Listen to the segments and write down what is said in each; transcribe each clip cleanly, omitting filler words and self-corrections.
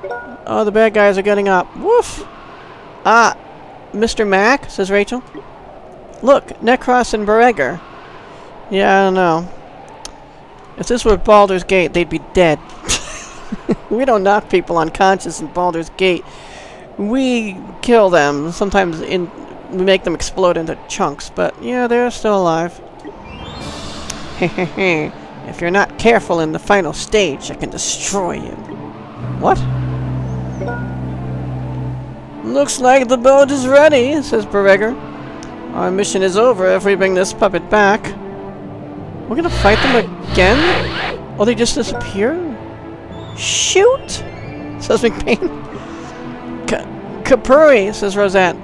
Oh, the bad guys are getting up. Woof! Ah, Mr. Mac, says Rachel. Look, Necros and Beregger. Yeah, I don't know. If this were Baldur's Gate, they'd be dead. We don't knock people unconscious in Baldur's Gate. We kill them. Sometimes we make them explode into chunks, but yeah, they're still alive. Hehehe. If you're not careful in the final stage, I can destroy you. What? Looks like the boat is ready, says Beregger. Our mission is over if we bring this puppet back. We're gonna fight them again? Oh, they just disappear? Shoot! Says McBain. Kapuri, says Rosette.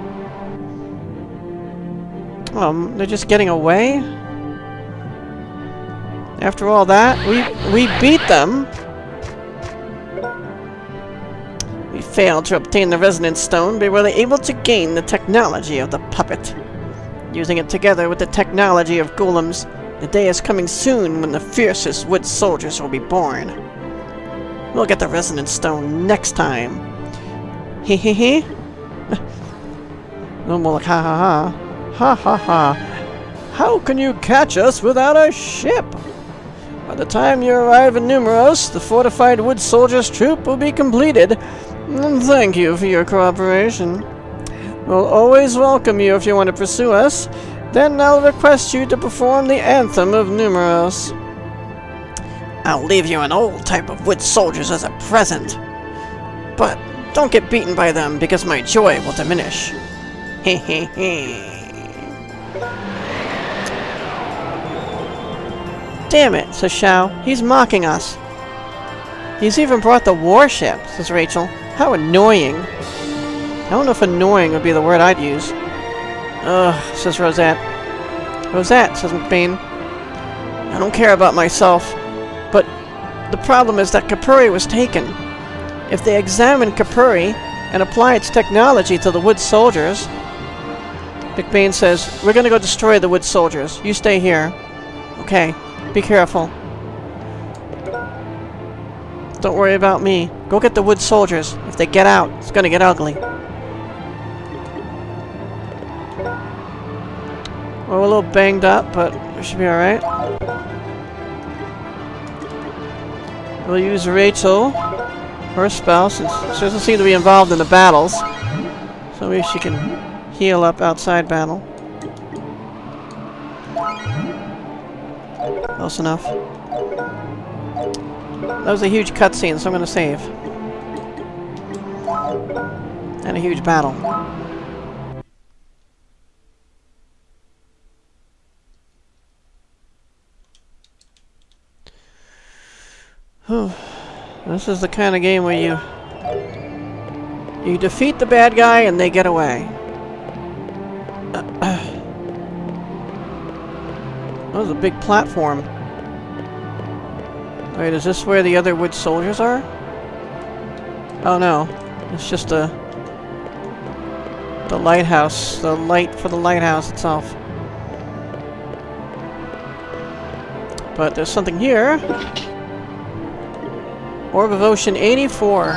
They're just getting away? After all that, we beat them. We failed to obtain the Resonance Stone, but were able to gain the technology of the puppet. Using it together with the technology of golems, the day is coming soon when the fiercest wood soldiers will be born. We'll get the Resonance Stone next time. Hehehe. No more like ha ha ha. Ha ha ha. How can you catch us without a ship? By the time you arrive in Numeros, the fortified wood soldiers' troop will be completed. And thank you for your cooperation. We'll always welcome you if you want to pursue us. Then I'll request you to perform the Anthem of Numeros. I'll leave you an old type of wood soldiers as a present. But don't get beaten by them, because my joy will diminish. Hehehe. Damn it, says Shao. He's mocking us. He's even brought the warship, says Rachel. How annoying. I don't know if annoying would be the word I'd use. Ugh, says Rosette. Rosette, says McBain. I don't care about myself, but the problem is that Kapuri was taken. If they examine Kapuri and apply its technology to the wood soldiers... McBain says, we're gonna go destroy the wood soldiers. You stay here. Okay, be careful. Don't worry about me. Go get the wood soldiers. If they get out, it's gonna get ugly. We're a little banged up, but we should be alright. We'll use Rachel, her spell, since she doesn't seem to be involved in the battles. So maybe she can heal up outside battle. Close enough. That was a huge cutscene, so I'm gonna save. And a huge battle. This is the kind of game where you defeat the bad guy and they get away. That was a big platform. Wait, is this where the other wood soldiers are? Oh no, it's just the lighthouse, the light for the lighthouse itself. But there's something here. Orb of Ocean 84.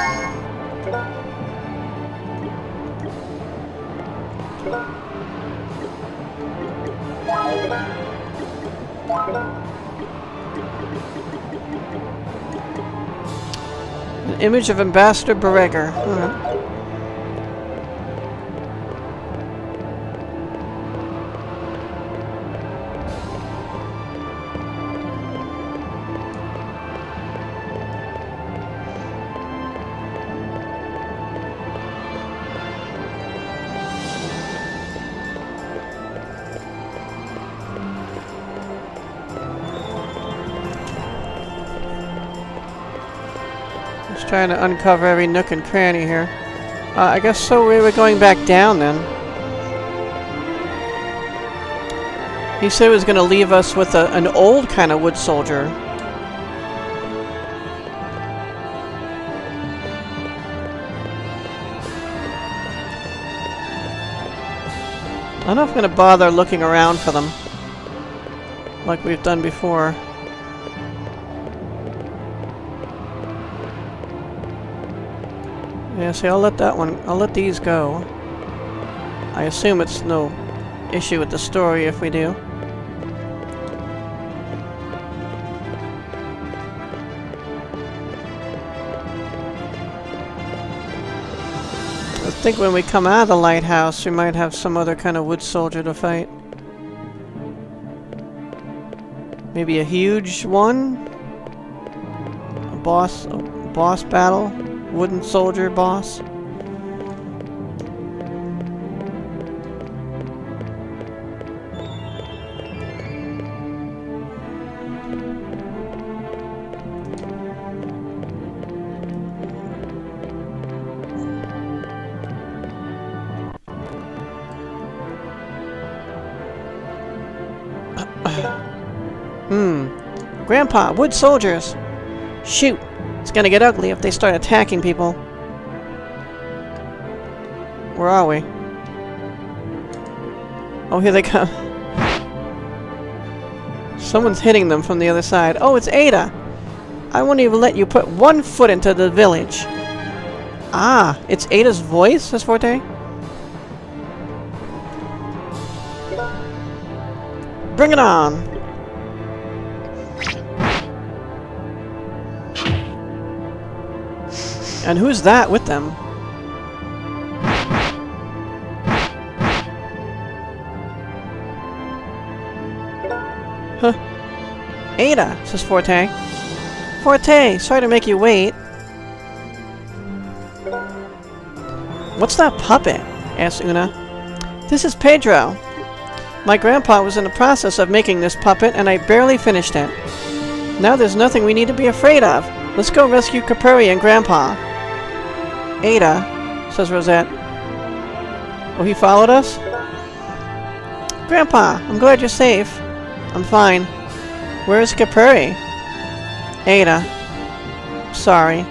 An image of Ambassador Beregger. Alright. Just trying to uncover every nook and cranny here. I guess so we were going back down then. He said he was going to leave us with an old kind of wood soldier. I don't know if I'm going to bother looking around for them like we've done before. Yeah, see, I'll let these go. I assume it's no issue with the story if we do. I think when we come out of the lighthouse, we might have some other kind of wood soldier to fight. Maybe a huge one? A boss battle? Wooden soldier boss? Grandpa, wood soldiers! Shoot! It's gonna get ugly if they start attacking people. Where are we? Oh, here they come. Someone's hitting them from the other side. Oh, it's Aida! I won't even let you put one foot into the village. Ah, it's Aida's voice, says Forte? Bring it on! And who's that with them? Huh. Aida, says Forte. Forte, sorry to make you wait. What's that puppet? Asks Una. This is Pedro. My grandpa was in the process of making this puppet, and I barely finished it. Now there's nothing we need to be afraid of. Let's go rescue Capuri and Grandpa. Aida, says Rosette. Oh, he followed us? Grandpa, I'm glad you're safe. I'm fine. Where's Capuri? Aida. Sorry.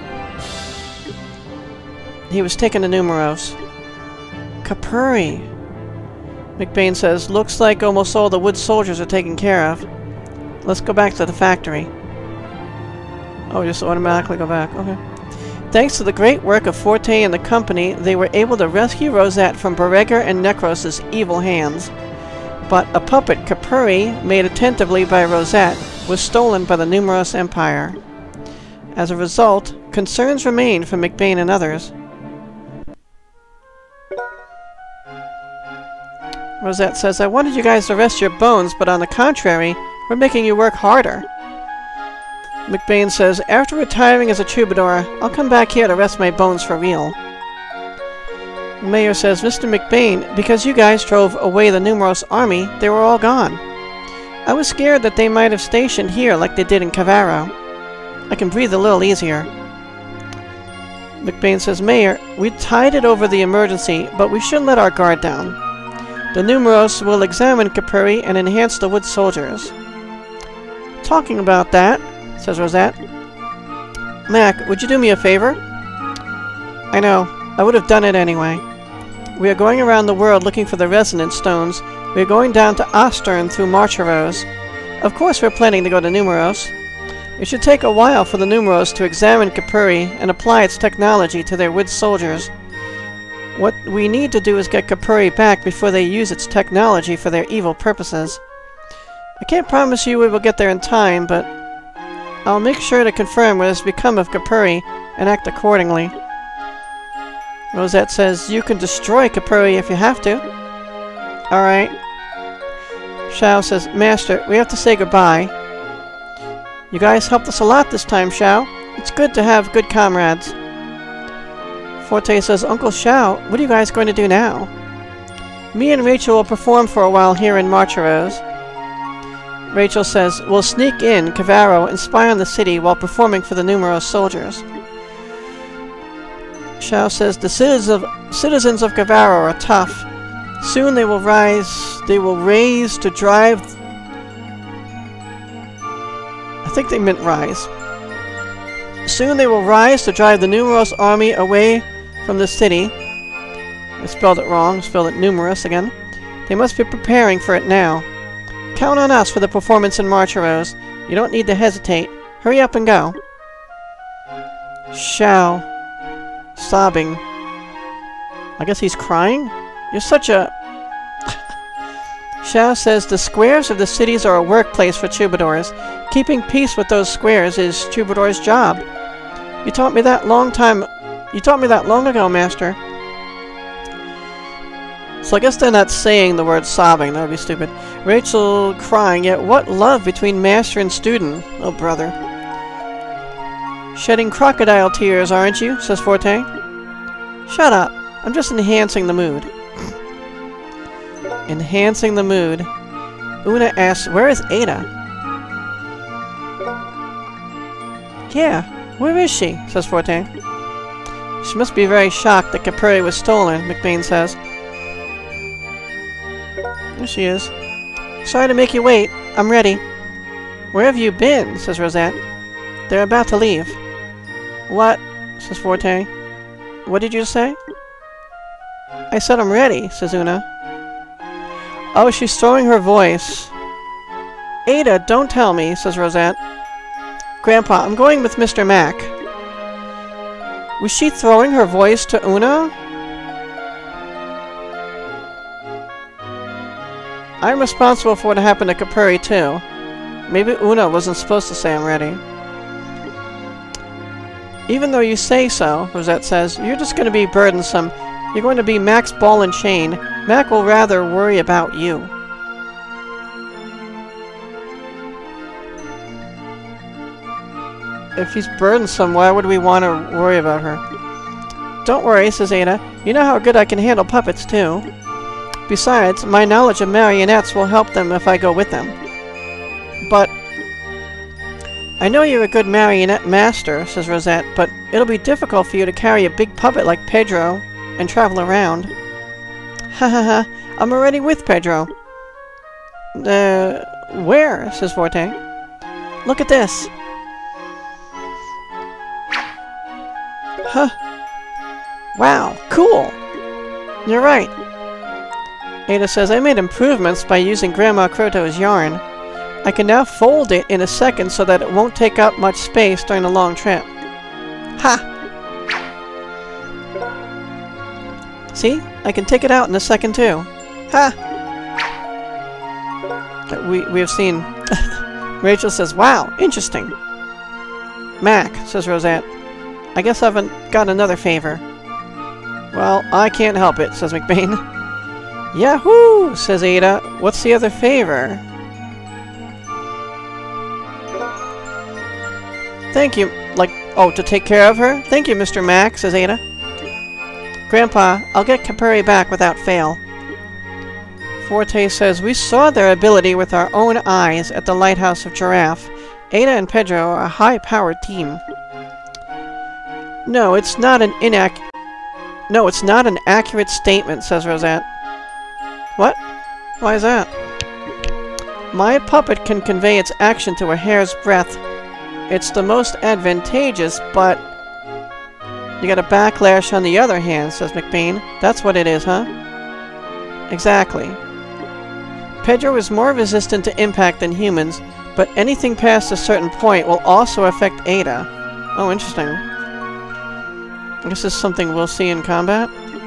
He was taken to Numeros. Capuri. McBain says, looks like almost all the wood soldiers are taken care of. Let's go back to the factory. Oh, just automatically go back. Okay. Thanks to the great work of Forte and the company, they were able to rescue Rosette from Bereger and Necros' evil hands. But a puppet, Capuri, made attentively by Rosette, was stolen by the Numeros Empire. As a result, concerns remain for McBain and others. Rosette says, I wanted you guys to rest your bones, but on the contrary, we're making you work harder. McBain says, after retiring as a troubadour, I'll come back here to rest my bones for real. Mayor says, Mr. McBain, because you guys drove away the Numeros army, they were all gone. I was scared that they might have stationed here like they did in Cavaro. I can breathe a little easier. McBain says, Mayor, we tided over the emergency, but we shouldn't let our guard down. The Numeros will examine Capuri and enhance the wood soldiers. Talking about that, says Rosette. Mac, would you do me a favor? I know. I would have done it anyway. We are going around the world looking for the resonance stones. We are going down to Ostern through Marcheros. Of course we're planning to go to Numeros. It should take a while for the Numeros to examine Capuri and apply its technology to their wood soldiers. What we need to do is get Capuri back before they use its technology for their evil purposes. I can't promise you we will get there in time, but I'll make sure to confirm what has become of Capuri and act accordingly. Rosette says, you can destroy Capuri if you have to. Alright. Xiao says, Master, we have to say goodbye. You guys helped us a lot this time, Xiao. It's good to have good comrades. Forte says, Uncle Xiao, what are you guys going to do now? Me and Rachel will perform for a while here in Marcheros. Rachel says, we'll sneak in Cavaro and spy on the city while performing for the Numeros soldiers. Xiao says, the citizens of Cavaro are tough. Soon they will raise to drive... I think they meant rise. Soon they will rise to drive the Numeros army away from the city. I spelled it wrong, spelled it numerous again. They must be preparing for it now. Count on us for the performance in Marcheros. You don't need to hesitate. Hurry up and go. Xiao. sobbing. I guess he's crying? You're such a... Xiao says the squares of the cities are a workplace for troubadours. Keeping peace with those squares is troubadour's job. You taught me that long ago, Master. So I guess they're not saying the word sobbing. That would be stupid. Rachel crying, yet what love between master and student. Oh, brother. Shedding crocodile tears, aren't you? Says Forte. Shut up. I'm just enhancing the mood. Enhancing the mood. Una asks, where is Ada? Yeah, where is she? Says Forte. She must be very shocked that Capuri was stolen, McBain says. There she is. Sorry to make you wait. I'm ready. Where have you been? Says Rosette. They're about to leave. What? Says Forte. What did you say? I said I'm ready, says Una. Oh, she's throwing her voice. Ada, don't tell me, says Rosette. Grandpa, I'm going with Mr. Mac. Was she throwing her voice to Una? I'm responsible for what happened to Capuri, too. Maybe Una wasn't supposed to say I'm ready. Even though you say so, Rosette says, you're just going to be burdensome. You're going to be Mac's ball and chain. Mac will rather worry about you. If he's burdensome, why would we want to worry about her? Don't worry, says Ada. You know how good I can handle puppets, too. Besides, my knowledge of marionettes will help them if I go with them. But... I know you're a good marionette master, says Rosette, but it'll be difficult for you to carry a big puppet like Pedro and travel around. Ha ha ha, I'm already with Pedro. Where? Says Forte. Look at this. Huh. Wow, cool. You're right. Ada says, I made improvements by using Grandma Croto's yarn. I can now fold it in a second so that it won't take up much space during a long trip. Ha! See? I can take it out in a second too. Ha! We have seen... Rachel says, wow, interesting. Mac, says Rosette. I guess I haven't got another favor. Well, I can't help it, says McBain. Yahoo! Says Ada. What's the other favor? Thank you. Like, oh, to take care of her? Thank you, Mr. Mac, says Ada. Grandpa, I'll get Capuri back without fail. Forte says, we saw their ability with our own eyes at the Lighthouse of Giraffe. Ada and Pedro are a high-powered team. No, it's not an accurate statement, says Rosette. What? Why is that? My puppet can convey its action to a hair's breadth. It's the most advantageous, but... You got a backlash on the other hand, says McBain. That's what it is, huh? Exactly. Pedro is more resistant to impact than humans, but anything past a certain point will also affect Ada. Oh, interesting. I guess this is something we'll see in combat.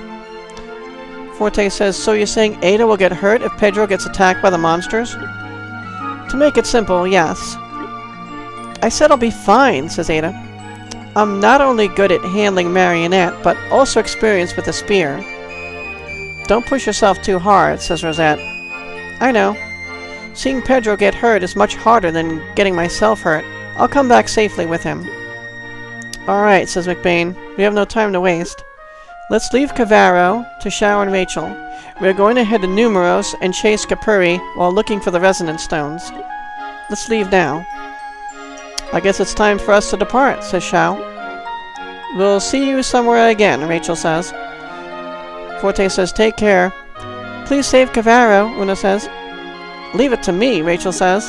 Forte says, so you're saying Ada will get hurt if Pedro gets attacked by the monsters? To make it simple, yes. I said I'll be fine, says Ada. I'm not only good at handling marionette, but also experienced with a spear. Don't push yourself too hard, says Rosette. I know. Seeing Pedro get hurt is much harder than getting myself hurt. I'll come back safely with him. Alright, says McBain. We have no time to waste. Let's leave Cavaro to Xiao and Rachel. We're going to head to Numeros and chase Capuri while looking for the resonance stones. Let's leave now. I guess it's time for us to depart, says Xiao. We'll see you somewhere again, Rachel says. Forte says, take care. Please save Cavaro, Una says. Leave it to me, Rachel says.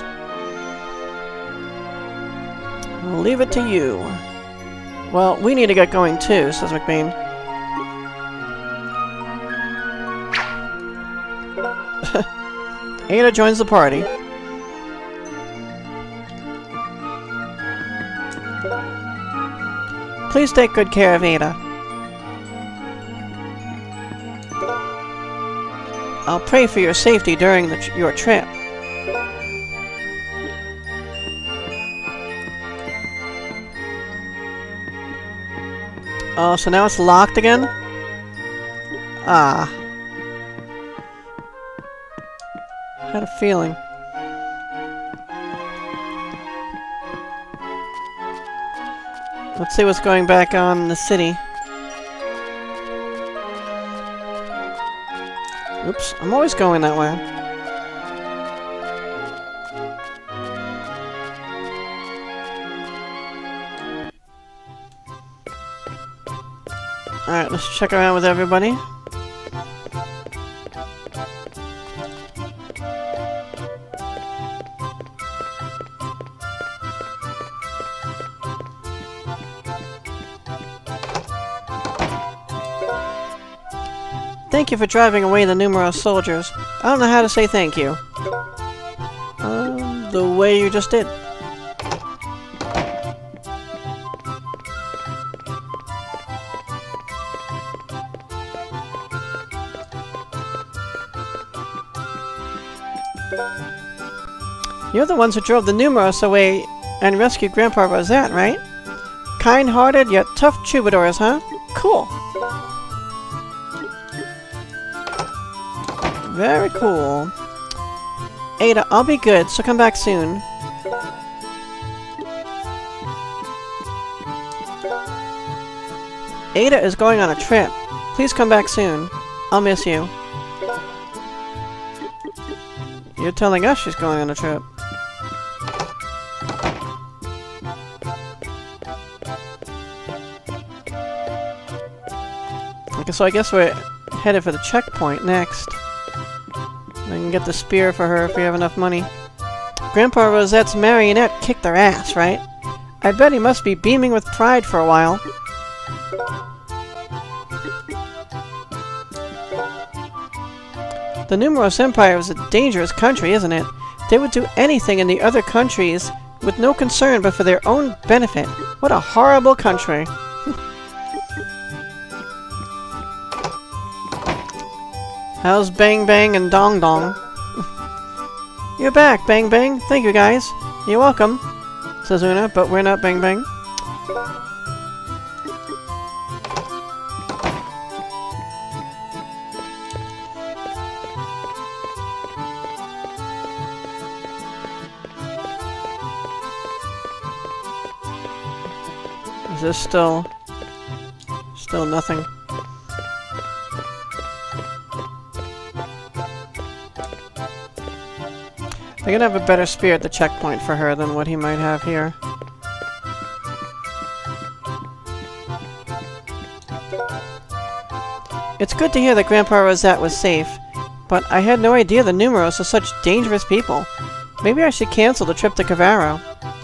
We'll leave it to you. Well, we need to get going too, says McBain. Ada joins the party. Please take good care of Ada. I'll pray for your safety during your trip. Oh, so now it's locked again? Ah. I had a feeling. Let's see what's going back on in the city. Oops, I'm always going that way. Alright, let's check around with everybody. Thank you for driving away the numerous soldiers. I don't know how to say thank you. The way you just did. You're the ones who drove the numerous away and rescued Grandpa Rosette, right? Kind-hearted yet tough troubadours, huh? Cool. Very cool. Ada, I'll be good, so come back soon. Ada is going on a trip. Please come back soon. I'll miss you. You're telling us she's going on a trip. Okay, so I guess we're headed for the checkpoint next. I can get the spear for her if we have enough money. Grandpa Rosette's marionette kicked their ass, right? I bet he must be beaming with pride for a while. The Numerous Empire is a dangerous country, isn't it? They would do anything in the other countries with no concern but for their own benefit. What a horrible country. How's Bang Bang and Dong Dong? You're back, Bang Bang. Thank you, guys. You're welcome, says Una, but we're not Bang Bang. Is this still nothing? I can have a better spear at the checkpoint for her than what he might have here. It's good to hear that Grandpa Rosette was safe, but I had no idea the Numeros are such dangerous people. Maybe I should cancel the trip to Cavaro.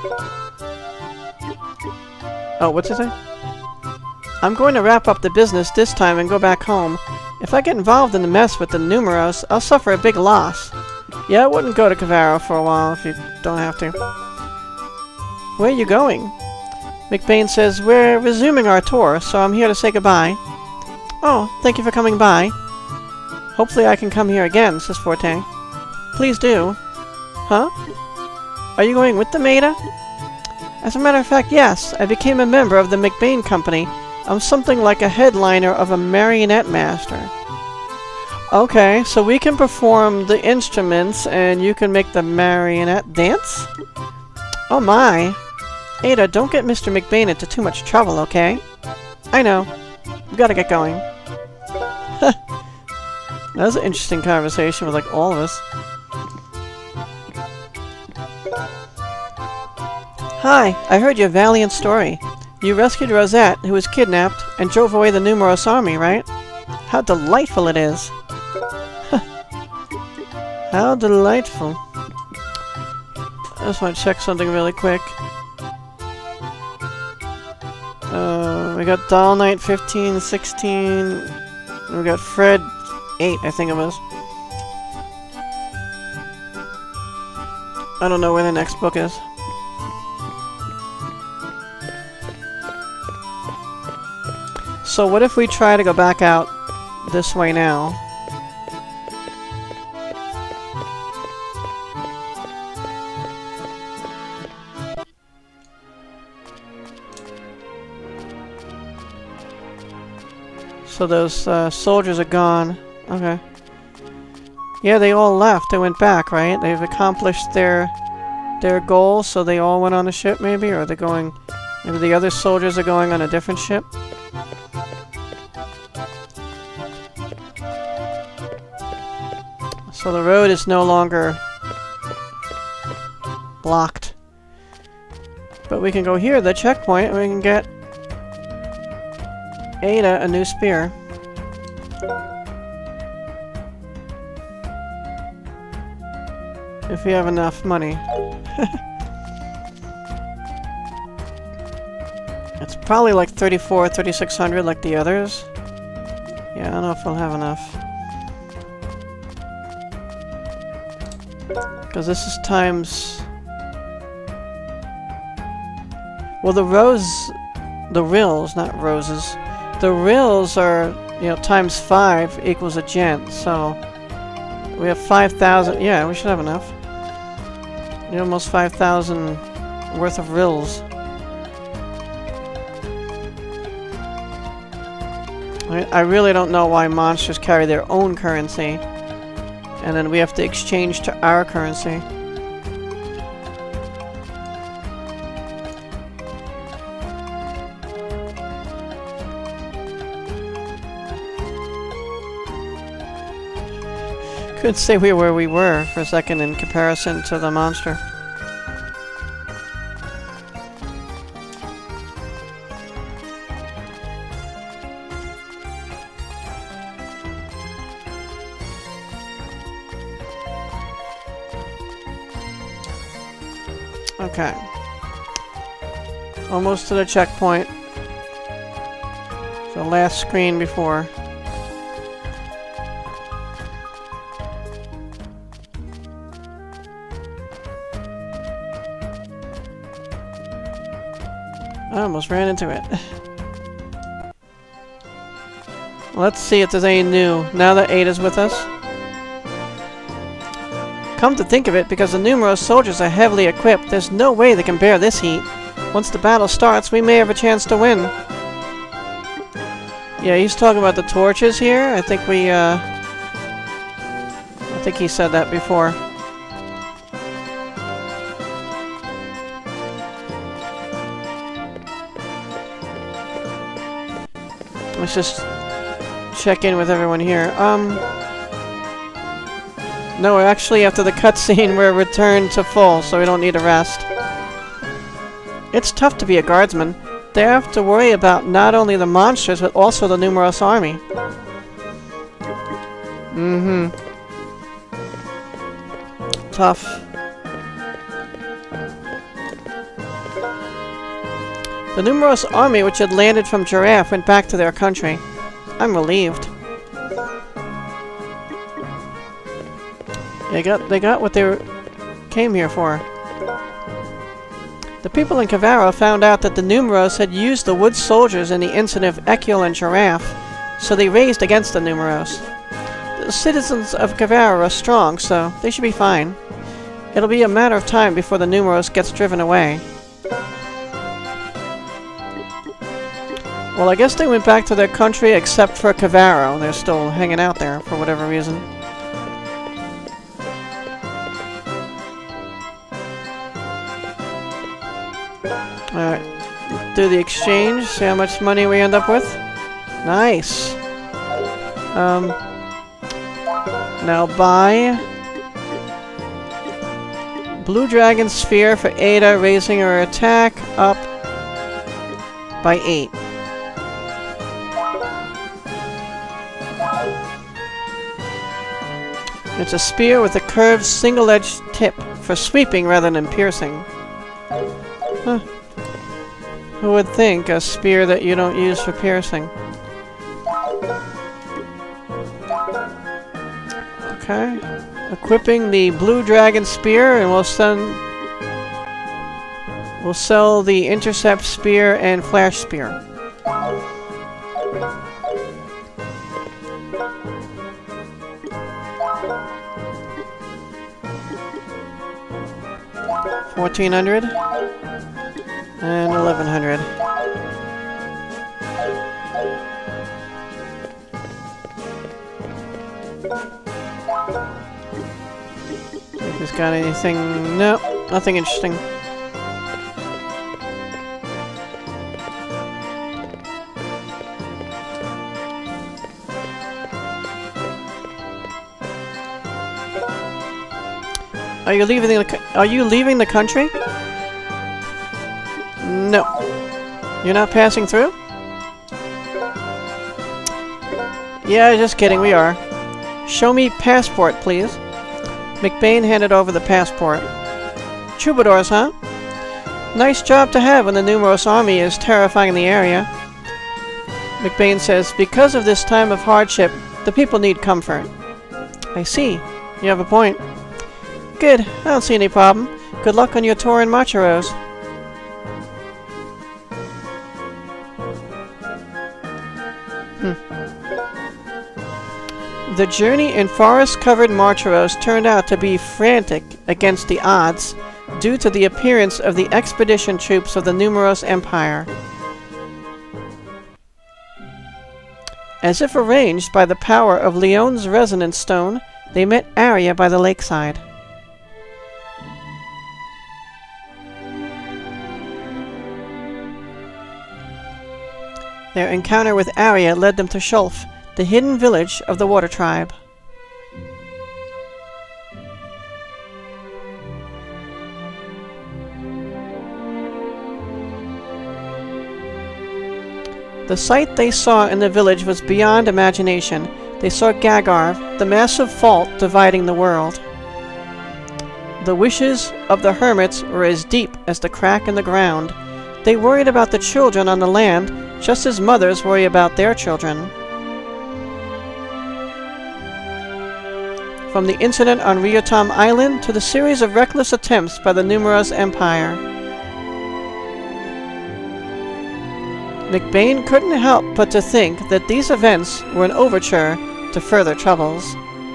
Oh, what's it say? I'm going to wrap up the business this time and go back home. If I get involved in the mess with the Numeros, I'll suffer a big loss. Yeah, I wouldn't go to Cavaro for a while if you don't have to. Where are you going? McBain says, we're resuming our tour, so I'm here to say goodbye. Oh, thank you for coming by. Hopefully I can come here again, says Forte. Please do. Huh? Are you going with the Maida? As a matter of fact, yes. I became a member of the McBain Company. I'm something like a headliner of a marionette master. Okay, so we can perform the instruments and you can make the marionette dance? Oh my! Ada, don't get Mr. McBain into too much trouble, okay? I know. We gotta get going. That was an interesting conversation with, like, all of us. Hi, I heard your valiant story. You rescued Rosette, who was kidnapped, and drove away the Numeros army, right? How delightful it is! How delightful. I just want to check something really quick. We got Doll Knight 15, 16... We got Fred 8, I think it was. I don't know where the next book is. So what if we try to go back out this way now? So those soldiers are gone. Okay. Yeah, they all left. They went back, right? They've accomplished their goals, so they all went on a ship, maybe? Or are they going... Maybe the other soldiers are going on a different ship? So the road is no longer blocked. But we can go here, the checkpoint, and we can get Aida a new spear. If we have enough money. It's probably like 3,600 like the others. Yeah, I don't know if we'll have enough. Because this is times... Well, the rills, not roses. The rills are, you know, times 5 equals a gent, so... We have 5,000... Yeah, we should have enough. You know, almost 5,000 worth of rills. I really don't know why monsters carry their own currency. And then we have to exchange to our currency. Couldn't say where we were for a second in comparison to the monster. Okay. Almost to the checkpoint. The last screen before. I almost ran into it. Let's see if there's any new, now that Aida's with us. Come to think of it, because the numerous soldiers are heavily equipped, there's no way they can bear this heat. Once the battle starts, we may have a chance to win. Yeah, he's talking about the torches here. I think he said that before. Let's just check in with everyone here. No, actually after the cutscene we're returned to full, so we don't need a rest. It's tough to be a guardsman. They have to worry about not only the monsters, but also the numerous army. Tough. The numerous army which had landed from Giraffe went back to their country. I'm relieved. They got what they came here for. The people in Kavara found out that the Numeros had used the wood soldiers in the incident of Ecule and Giraffe, so they raised against the Numeros. The citizens of Kavara are strong, so they should be fine. It'll be a matter of time before the Numeros gets driven away. Well, I guess they went back to their country except for Kavara. They're still hanging out there for whatever reason. Alright, do the exchange, see how much money we end up with. Nice! Now buy Blue Dragon Sphere for Aida, raising her attack up by 8. It's a spear with a curved single-edged tip for sweeping rather than piercing. Huh. Who would think a spear that you don't use for piercing? Okay. Equipping the Blue Dragon Spear, and we'll sell the Intercept Spear and Flash Spear. $1,400 and $1,100. He's got anything? No, nothing interesting. Are you leaving the country? No. You're not passing through? Yeah, just kidding, we are. Show me passport, please. McBain handed over the passport. Troubadours, huh? Nice job to have when the numerous army is terrifying the area. McBain says, because of this time of hardship, the people need comfort. I see. You have a point. Good. I don't see any problem. Good luck on your tour in Machiros. The journey in forest-covered Machiros turned out to be frantic against the odds due to the appearance of the expedition troops of the numerous empire. As if arranged by the power of Leon's resonance stone, they met Arya by the lakeside. Their encounter with Arya led them to Shulf, the hidden village of the Water Tribe. The sight they saw in the village was beyond imagination. They saw Gagarv, the massive fault dividing the world. The wishes of the hermits were as deep as the crack in the ground. They worried about the children on the land, just as mothers worry about their children. From the incident on Ryotam Island to the series of reckless attempts by the numerous empire. McBain couldn't help but to think that these events were an overture to further troubles.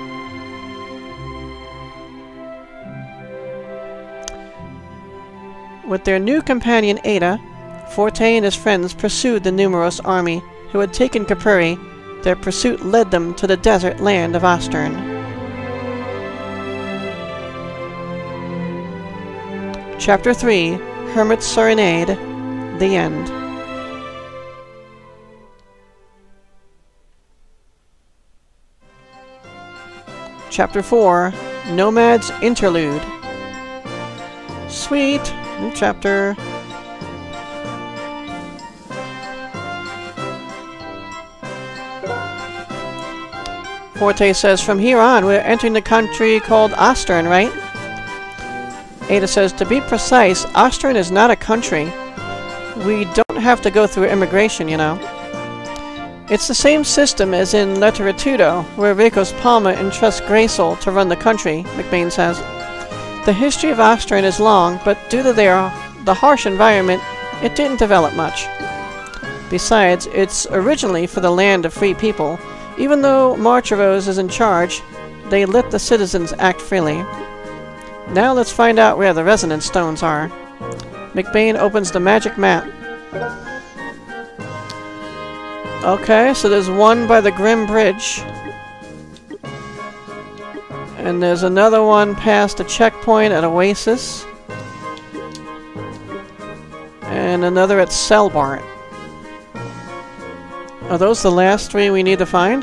With their new companion Aida, Forte and his friends pursued the numerous army, who had taken Capuri. Their pursuit led them to the desert land of Ostern. Chapter 3, Hermit's Serenade, The End. Chapter 4, Nomad's Interlude. Sweet! New chapter. Forte says, from here on, we're entering the country called Ostern, right? Aida says, to be precise, Ostern is not a country. We don't have to go through immigration, you know. It's the same system as in Letteritudo, where Reikos Palma entrusts Graysoul to run the country, McBain says. The history of Ostern is long, but due to the harsh environment, it didn't develop much. Besides, it's originally for the land of free people. Even though Machiros is in charge, they let the citizens act freely. Now let's find out where the resonance stones are. McBain opens the magic map. Okay, so there's one by the Grim Bridge. And there's another one past a checkpoint at Oasis. And another at Selbart. Are those the last three we need to find?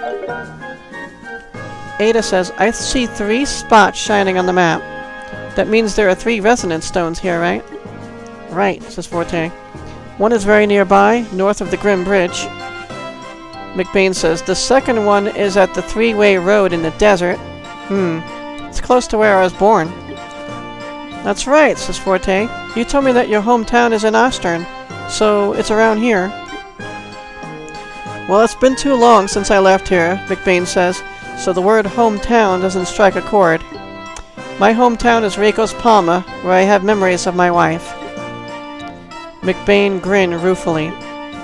Aida says, I see 3 spots shining on the map. That means there are 3 resonance stones here, right? Right, says Forte. One is very nearby, north of the Grim Bridge. McBain says, the second one is at the 3-way road in the desert. It's close to where I was born. That's right, says Forte. You told me that your hometown is in Ostern, so it's around here. Well, it's been too long since I left here, McBain says, so the word hometown doesn't strike a chord. My hometown is Reikos Palma, where I have memories of my wife. McBain grinned ruefully.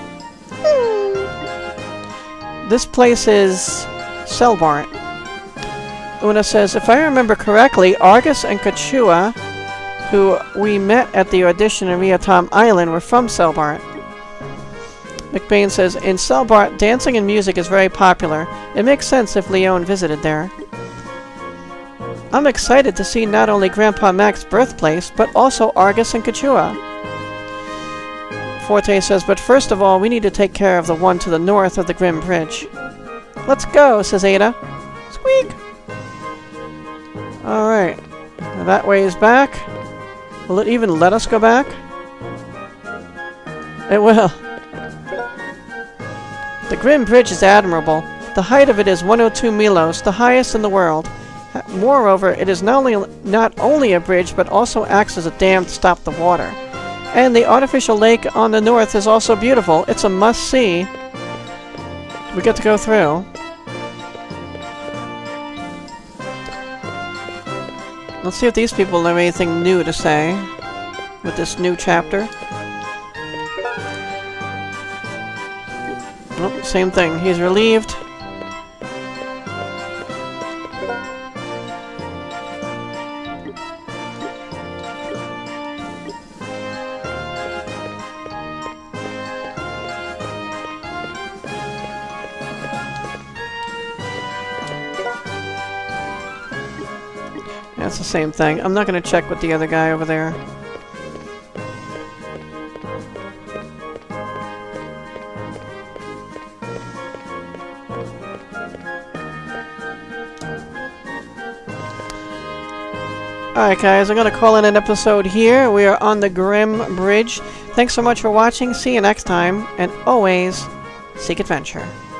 This place is Selbart. Una says, if I remember correctly, Argus and Kachua, who we met at the audition in Ryotam Island, were from Selbart. McBain says, in Selbart, dancing and music is very popular. It makes sense if Leon visited there. I'm excited to see not only Grandpa Mac's birthplace, but also Argus and Kachua. Forte says, but first of all, we need to take care of the one to the north of the Grim Bridge. Let's go, says Ada. Squeak! Alright. That way is back. Will it even let us go back? It will. The Grim Bridge is admirable. The height of it is 102 milos, the highest in the world. Moreover, it is not only a bridge, but also acts as a dam to stop the water. And the artificial lake on the north is also beautiful. It's a must-see. We get to go through. Let's see if these people have anything new to say with this new chapter. Nope, same thing. He's relieved. That's the same thing. I'm not going to check with the other guy over there. Alright guys, I'm going to call in an episode here. We are on the Grim Bridge. Thanks so much for watching. See you next time. And always, seek adventure.